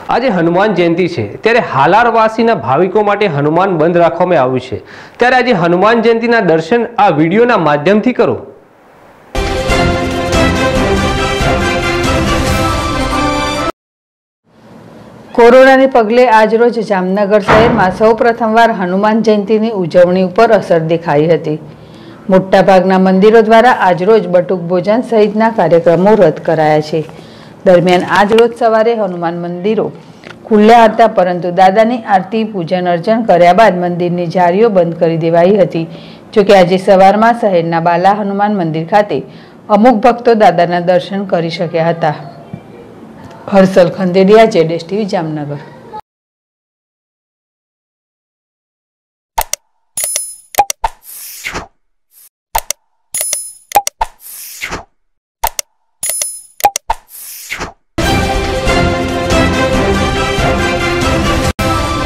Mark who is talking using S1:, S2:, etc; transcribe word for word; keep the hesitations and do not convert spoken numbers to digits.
S1: આજે હનુમાન જયંતિ છે ત્યારે હાલારવાસીના ભાવિકો માટે હનુમાન બંધ રાખવામાં આવ્યું છે ત્યારે આજે હનુમાન જયંતિના દર્શન આ વિડીયોના માધ્યમથી કરો।
S2: કોરોનાને પગલે આજરોજ જામનગર શહેરમાં સૌ પ્રથમવાર હનુમાન જયંતિની ઉજવણી ઉપર અસર દેખાઈ હતી। મોટાભાગના મંદિરો દ્વારા આજરોજ બટુક ભોજન સહિતના કાર્યક્રમો રદ કરાયા છે। દરમિયાન આજરોજ સવારે હનુમાન મંદિરો ખુલ્લા હતા, પરંતુ દાદાની આરતી પૂજન અર્ચન કર્યા બાદ મંદિરની જારીઓ બંધ કરી દેવાઈ હતી। જોકે આજે સવારમાં શહેરના બાલા હનુમાન મંદિર ખાતે અમુક ભક્તો દાદાના દર્શન કરી શક્યા હતા। હર્ષલ ખંડેરિયા, જેડેશ ટીવી, જામનગર।